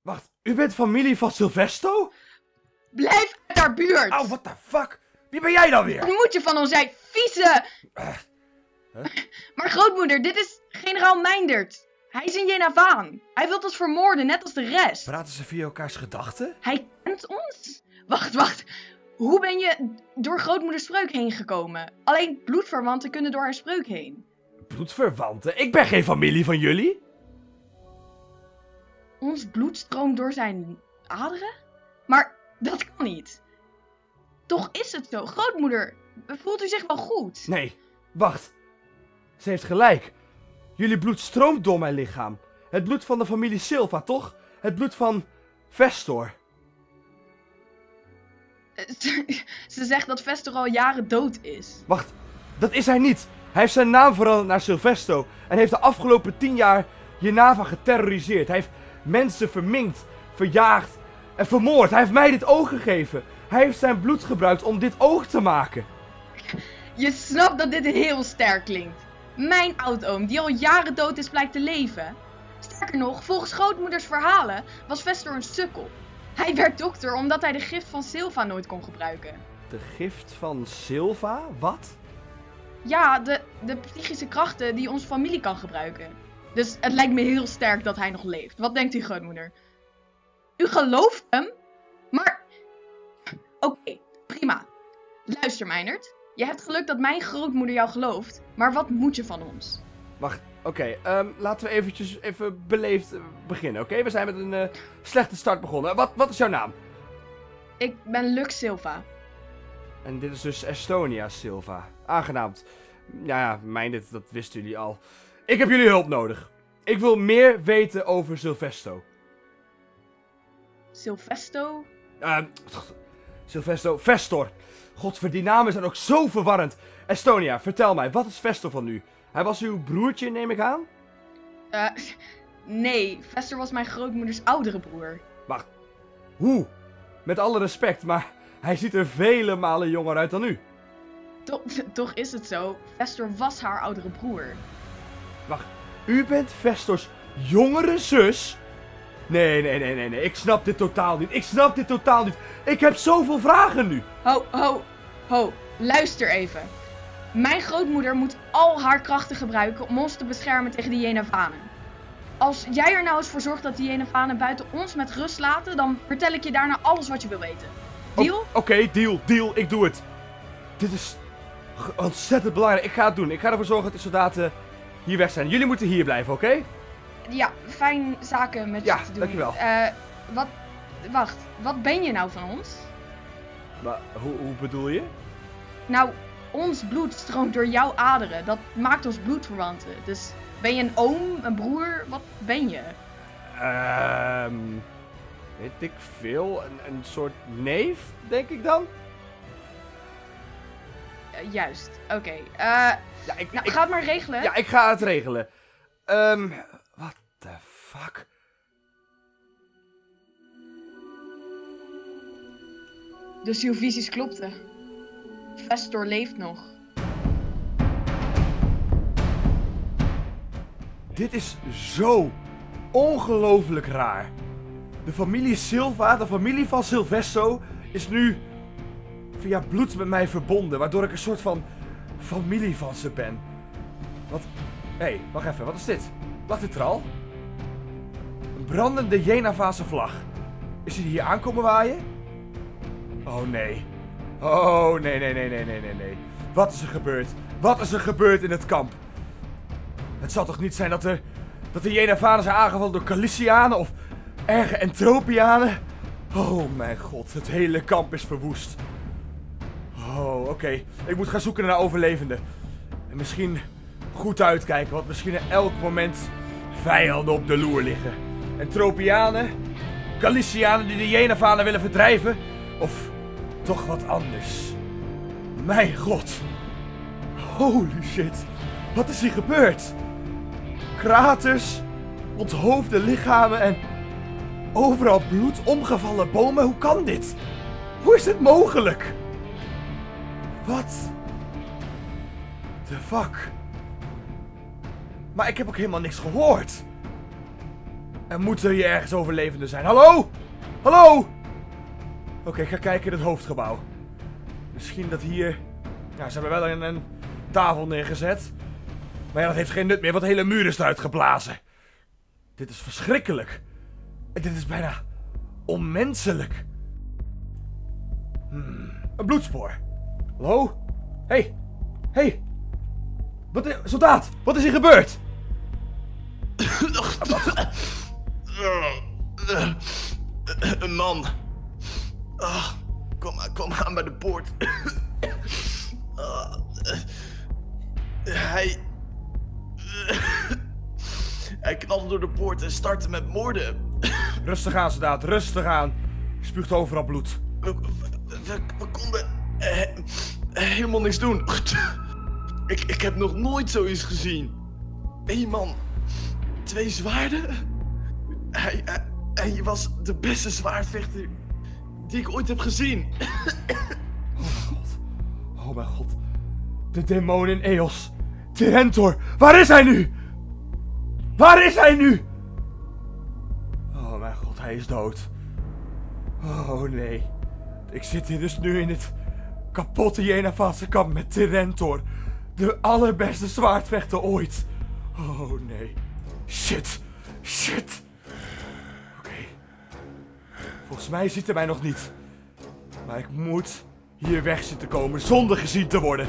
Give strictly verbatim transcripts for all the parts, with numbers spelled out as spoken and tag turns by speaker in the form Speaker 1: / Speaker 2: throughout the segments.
Speaker 1: Wacht, u bent familie van Sylvesto?
Speaker 2: Blijf uit haar buurt!
Speaker 1: Auw, what the fuck? Wie ben jij dan weer?
Speaker 2: Wat moet je van ons zijn, vieze!
Speaker 1: Uh, huh?
Speaker 2: Maar grootmoeder, dit is generaal Meindert. Hij is een Jenavaan. Hij wil ons vermoorden, net als de rest.
Speaker 1: Praten ze via elkaars gedachten?
Speaker 2: Hij kent ons? Wacht, wacht. Hoe ben je door grootmoeders spreuk heen gekomen? Alleen bloedverwanten kunnen door haar spreuk heen.
Speaker 1: Bloedverwanten? Ik ben geen familie van jullie.
Speaker 2: Ons bloed stroomt door zijn aderen? Maar dat kan niet. Toch is het zo. Grootmoeder, voelt u zich wel goed?
Speaker 1: Nee, wacht. Ze heeft gelijk. Jullie bloed stroomt door mijn lichaam. Het bloed van de familie Silva, toch? Het bloed van Vestor.
Speaker 2: Ze, ze zegt dat Vestor al jaren dood is.
Speaker 1: Wacht, dat is hij niet. Hij heeft zijn naam veranderd naar Sylvesto. En heeft de afgelopen tien jaar Jenava geterroriseerd. Hij heeft mensen verminkt, verjaagd en vermoord. Hij heeft mij dit oog gegeven. Hij heeft zijn bloed gebruikt om dit oog te maken.
Speaker 2: Je snapt dat dit heel sterk klinkt. Mijn oudoom, die al jaren dood is, blijkt te leven. Sterker nog, volgens grootmoeders verhalen was Vestor een sukkel. Hij werd dokter omdat hij de gift van Silva nooit kon gebruiken.
Speaker 1: De gift van Silva? Wat?
Speaker 2: Ja, de, de psychische krachten die onze familie kan gebruiken. Dus het lijkt me heel sterk dat hij nog leeft. Wat denkt u, grootmoeder? U gelooft hem? Maar... Oké, okay, prima. Luister, Meindert. Je hebt geluk dat mijn grootmoeder jou gelooft. Maar wat moet je van ons?
Speaker 1: Wacht, oké. Okay, um, laten we eventjes even beleefd uh, beginnen, oké? Okay? We zijn met een uh, slechte start begonnen. Wat, wat is jouw naam?
Speaker 2: Ik ben Lux Silva.
Speaker 1: En dit is dus Estonia Silva. Aangenaamd. Ja, ja, mijn dit, dat wisten jullie al. Ik heb jullie hulp nodig. Ik wil meer weten over Sylvesto.
Speaker 2: Sylvesto?
Speaker 1: Uh, Sylvesto, Vestor. Godver, die namen zijn ook zo verwarrend. Estonia, vertel mij, wat is Vestor van u? Hij was uw broertje, neem ik aan?
Speaker 2: Uh, nee, Vestor was mijn grootmoeders oudere broer.
Speaker 1: Wacht, hoe? Met alle respect, maar hij ziet er vele malen jonger uit dan u.
Speaker 2: To toch is het zo, Vestor was haar oudere broer.
Speaker 1: Wacht, u bent Vestors jongere zus? Nee, nee, nee, nee, nee, ik snap dit totaal niet. Ik snap dit totaal niet. Ik heb zoveel vragen nu.
Speaker 2: Ho, ho, ho, luister even. Mijn grootmoeder moet al haar krachten gebruiken om ons te beschermen tegen de Jenavanen. Als jij er nou eens voor zorgt dat die Jenavanen buiten ons met rust laten, dan vertel ik je daarna alles wat je wil weten. Deal?
Speaker 1: Oké, okay, deal, deal, ik doe het. Dit is ontzettend belangrijk. Ik ga het doen. Ik ga ervoor zorgen dat de soldaten hier weg zijn. Jullie moeten hier blijven, oké? Okay?
Speaker 2: Ja, fijn zaken met
Speaker 1: ja,
Speaker 2: je te doen.
Speaker 1: Dankjewel.
Speaker 2: Uh, wat, wacht, wat ben je nou van ons?
Speaker 1: Maar, hoe, hoe bedoel je?
Speaker 2: Nou, ons bloed stroomt door jouw aderen. Dat maakt ons bloedverwanten. Dus ben je een oom, een broer? Wat ben je?
Speaker 1: Ehm... Um, weet ik veel. Een, een soort neef, denk ik dan?
Speaker 2: Uh, juist, oké. Okay. Uh,
Speaker 1: ja, ik,
Speaker 2: nou,
Speaker 1: ik,
Speaker 2: ga het maar regelen.
Speaker 1: Ja, ik ga het regelen. Ehm... Um, what the fuck?
Speaker 2: Dus uw visies klopten. Vestor leeft nog.
Speaker 1: Dit is zo ongelooflijk raar. De familie Silva, de familie van Sylvesto, is nu via bloed met mij verbonden, waardoor ik een soort van familie van ze ben. Wat? Hé, hey, wacht even, wat is dit? Lag dit er al? Een brandende Jenavase vlag. Is hij hier aankomen waaien? Oh nee. Oh nee, nee, nee, nee, nee, nee, nee. Wat is er gebeurd? Wat is er gebeurd in het kamp? Het zal toch niet zijn dat er... dat de Jenavanen zijn aangevallen door Calicianen of erge Entropianen? Oh mijn god, het hele kamp is verwoest. Oh, oké. Okay. Ik moet gaan zoeken naar overlevenden. En misschien goed uitkijken, want misschien in elk moment vijanden op de loer liggen. Entropianen, Calicianen die de Jenavanen willen verdrijven, of toch wat anders. Mijn god. Holy shit. Wat is hier gebeurd? Kraters, onthoofde lichamen en overal bloed, omgevallen bomen. Hoe kan dit? Hoe is dit mogelijk? Wat? The fuck? Maar ik heb ook helemaal niks gehoord. Er moeten hier ergens overlevenden zijn. Hallo? Hallo? Oké, okay, ik ga kijken in het hoofdgebouw. Misschien dat hier... Ja, ze hebben wel een, een tafel neergezet. Maar ja, dat heeft geen nut meer, want de hele muur is eruit geblazen. Dit is verschrikkelijk. En dit is bijna onmenselijk. Hmm, een bloedspoor. Hallo? Hey. Hey. Wat is... Soldaat, wat is hier gebeurd?
Speaker 3: Een man. Oh, kom, kom aan bij de poort. Uh, hij... hij knalde door de poort en startte met moorden.
Speaker 1: Rustig aan, soldaat, rustig aan. Je spuugt overal bloed.
Speaker 3: We, we, we, we konden eh, helemaal niks doen. Ik, ik heb nog nooit zoiets gezien. Eén man, twee zwaarden. Hij, hij, hij was de beste zwaardvechter die ik ooit heb gezien.
Speaker 1: Oh mijn god. Oh mijn god. De demon in Eos. Tyrantor. Waar is hij nu? Waar is hij nu? Oh mijn god, hij is dood. Oh nee. Ik zit hier dus nu in het kapotte Jenavadse kamp met Tyrantor. De allerbeste zwaardvechter ooit. Oh nee. Shit. Shit. Oké. Okay. Volgens mij ziet hij mij nog niet. Maar ik moet hier weg zien te komen zonder gezien te worden.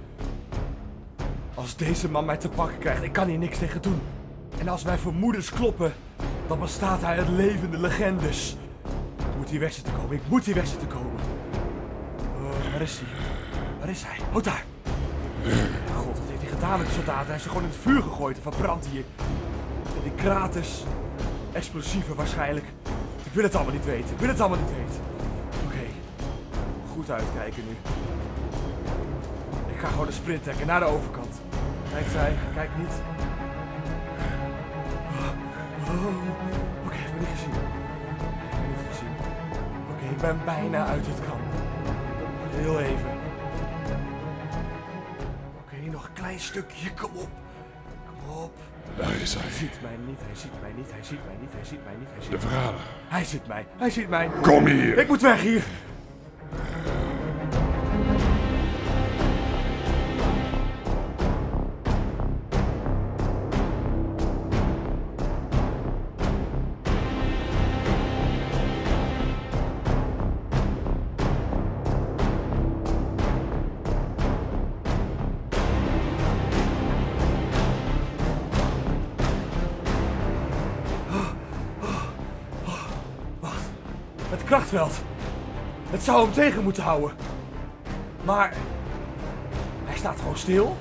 Speaker 1: Als deze man mij te pakken krijgt, ik kan hier niks tegen doen. En als mijn vermoedens kloppen, dan bestaat hij uit levende legendes. Ik moet hier weg zien te komen, ik moet hier weg zien te komen. Uh, waar is hij? Waar is hij? Oh, daar! God, wat heeft hij gedaan met de soldaten? Hij heeft ze gewoon in het vuur gegooid en verbrandt hier. En die kraters, explosieven waarschijnlijk. Ik wil het allemaal niet weten, ik wil het allemaal niet weten. Oké, okay. Goed uitkijken nu. Ik ga gewoon de sprint trekken naar de overkant. Kijkt zij, kijk niet. Oh, oh. Oké, okay, ik heb me niet gezien. Ik heb me niet gezien. Oké, okay, ik ben bijna uit het kamp. Heel even. Oké, okay, nog een klein stukje. Kom op. Kom op.
Speaker 4: Daar is hij.
Speaker 1: Hij ziet mij niet, hij ziet mij niet, hij ziet mij niet, hij ziet mij niet, hij ziet
Speaker 4: De
Speaker 1: mij.
Speaker 4: verrader.
Speaker 1: Hij ziet mij, hij ziet mij.
Speaker 4: Kom hier.
Speaker 1: Ik moet weg hier. Het krachtveld. Het zou hem tegen moeten houden. Maar... hij staat gewoon stil.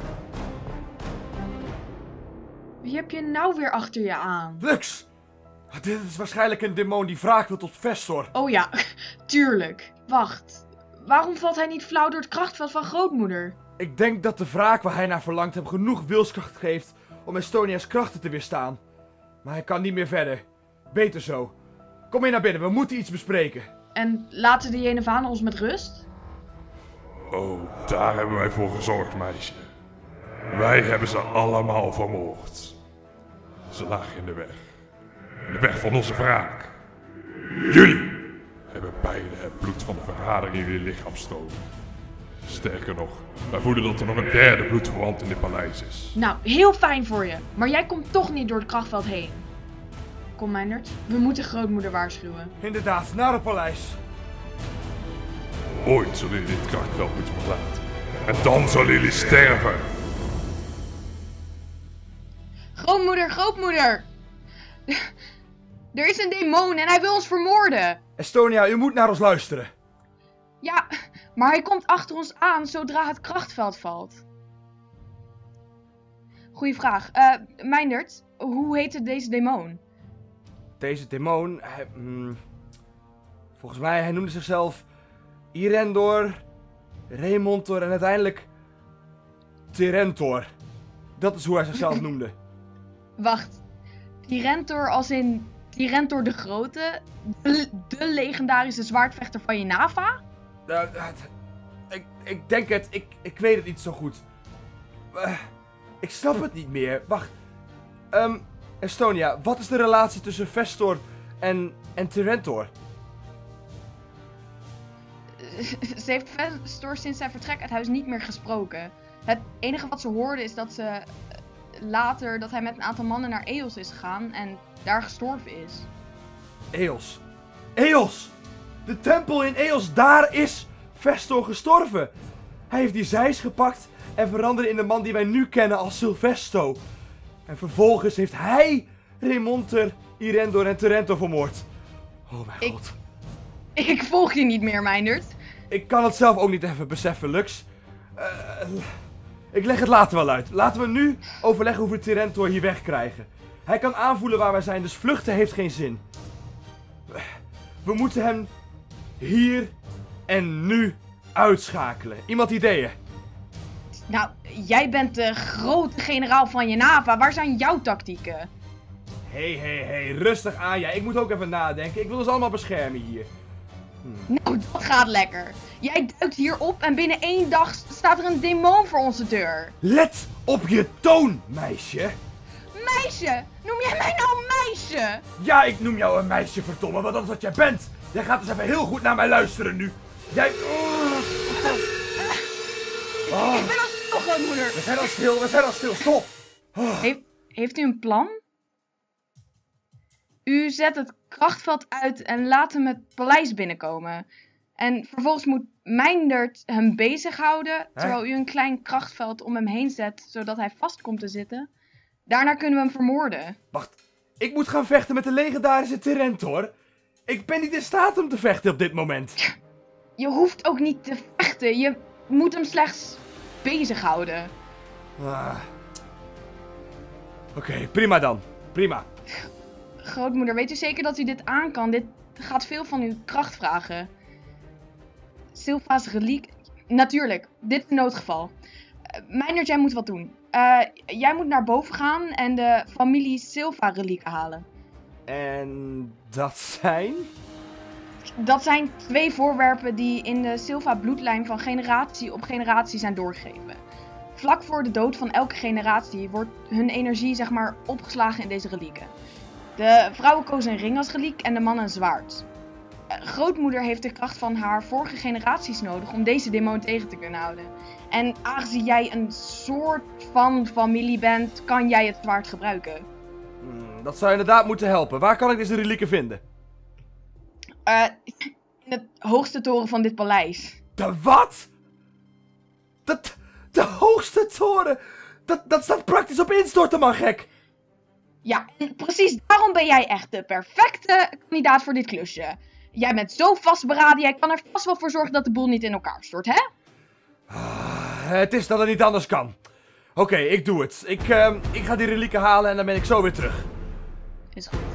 Speaker 2: Wie heb je nou weer achter je aan?
Speaker 1: Lux! Dit is waarschijnlijk een demon die wraak wil tot Vestor.
Speaker 2: Oh ja, tuurlijk. Wacht. Waarom valt hij niet flauw door het krachtveld van grootmoeder?
Speaker 1: Ik denk dat de wraak waar hij naar verlangt hem genoeg wilskracht geeft om Estonia's krachten te weerstaan. Maar hij kan niet meer verder. Beter zo. Kom mee naar binnen, we moeten iets bespreken.
Speaker 2: En laten de Jenavanen ons met rust?
Speaker 4: Oh, daar hebben wij voor gezorgd, meisje. Wij hebben ze allemaal vermoord. Ze lagen in de weg. In de weg van onze wraak. Jullie hebben beide het bloed van de verrader in jullie lichaam stoken. Sterker nog, wij voelen dat er nog een derde bloedverwant in dit paleis is.
Speaker 2: Nou, heel fijn voor je. Maar jij komt toch niet door het krachtveld heen. Kom, Meindert. We moeten grootmoeder waarschuwen.
Speaker 1: Inderdaad, naar het paleis.
Speaker 4: Ooit zullen jullie dit krachtveld moeten verlaten. En dan zullen jullie sterven.
Speaker 2: Grootmoeder, grootmoeder! Er is een demon en hij wil ons vermoorden.
Speaker 1: Estonia, u moet naar ons luisteren.
Speaker 2: Ja, maar hij komt achter ons aan zodra het krachtveld valt. Goeie vraag. Eh, uh, Meindert, hoe heette deze demon?
Speaker 1: Deze demon, hij, mm, volgens mij, hij noemde zichzelf Irendor, Remontor en uiteindelijk Tyrantor. Dat is hoe hij zichzelf noemde.
Speaker 2: Wacht, Tyrantor als in Tyrantor de Grote? De, de legendarische zwaardvechter van Jenava?
Speaker 1: Uh, uh, ik, ik denk het, ik, ik weet het niet zo goed. Uh, ik snap het niet meer. Wacht, um, Estonia, wat is de relatie tussen Vestor en, en Tyrantor?
Speaker 2: Ze heeft Vestor sinds zijn vertrek uit huis niet meer gesproken. Het enige wat ze hoorde is dat ze later dat hij met een aantal mannen naar Eos is gegaan en daar gestorven is.
Speaker 1: Eos. Eos! De tempel in Eos, daar is Vestor gestorven. Hij heeft die zeis gepakt en veranderde in de man die wij nu kennen als Sylvesto. En vervolgens heeft hij Raymonter, Irendor en Tyrantor vermoord. Oh mijn
Speaker 2: Ik-
Speaker 1: god.
Speaker 2: Ik volg je niet meer, Meindert.
Speaker 1: Ik kan het zelf ook niet even beseffen, Lux. Eh, ik leg het later wel uit. Laten we nu overleggen hoe we Tyrantor hier wegkrijgen. Hij kan aanvoelen waar wij zijn, dus vluchten heeft geen zin. We moeten hem hier en nu uitschakelen. Iemand ideeën?
Speaker 2: Nou, jij bent de grote generaal van Jenava. Waar zijn jouw tactieken?
Speaker 1: Hé, hé, hé, rustig aan jij. Ik moet ook even nadenken. Ik wil ons allemaal beschermen hier.
Speaker 2: Nou, dat gaat lekker. Jij duikt hier op en binnen één dag staat er een demon voor onze deur.
Speaker 1: Let op je toon, meisje.
Speaker 2: Meisje! Noem jij mij nou meisje?
Speaker 1: Ja, ik noem jou een meisje, verdomme, want dat is wat jij bent. Jij gaat dus even heel goed naar mij luisteren nu. Jij... Oh, oh.
Speaker 2: Ik ben al stil, grootmoeder.
Speaker 1: We zijn al stil, we zijn al stil, stop. Oh.
Speaker 2: Heeft, heeft u een plan? U zet het krachtveld uit en laat hem het paleis binnenkomen. En vervolgens moet Meindert hem bezighouden, terwijl u een klein krachtveld om hem heen zet, zodat hij vast komt te zitten. Daarna kunnen we hem vermoorden.
Speaker 1: Wacht, ik moet gaan vechten met de legendarische Tyrantor. Ik ben niet in staat om te vechten op dit moment.
Speaker 2: Je hoeft ook niet te vechten, je moet hem slechts bezighouden.
Speaker 1: Ah. Oké, prima dan. Prima.
Speaker 2: Grootmoeder, weet u zeker dat u dit aan kan? Dit gaat veel van uw kracht vragen. Sylva's reliek... Natuurlijk, dit is een noodgeval. Uh, Meindert, jij moet wat doen. Uh, jij moet naar boven gaan en de familie Sylva-relieken halen.
Speaker 1: En dat zijn?
Speaker 2: Dat zijn twee voorwerpen die in de Sylva-bloedlijn van generatie op generatie zijn doorgegeven. Vlak voor de dood van elke generatie wordt hun energie zeg maar opgeslagen in deze relieken. De vrouwen kozen een ring als reliek en de man een zwaard. Uh, grootmoeder heeft de kracht van haar vorige generaties nodig om deze demon tegen te kunnen houden. En aangezien jij een soort van familie bent, kan jij het zwaard gebruiken.
Speaker 1: Hmm, dat zou inderdaad moeten helpen. Waar kan ik deze relieken vinden?
Speaker 2: Uh, in het hoogste toren van dit paleis.
Speaker 1: De wat? Dat, de hoogste toren? Dat, dat staat praktisch op instorten, man, gek.
Speaker 2: Ja, en precies daarom ben jij echt de perfecte kandidaat voor dit klusje. Jij bent zo vastberaden, jij kan er vast wel voor zorgen dat de boel niet in elkaar stort, hè?
Speaker 1: Ah, het is dat het niet anders kan. Oké, ik doe het. Ik, uh, ik ga die relieken halen en dan ben ik zo weer terug.
Speaker 2: Is goed.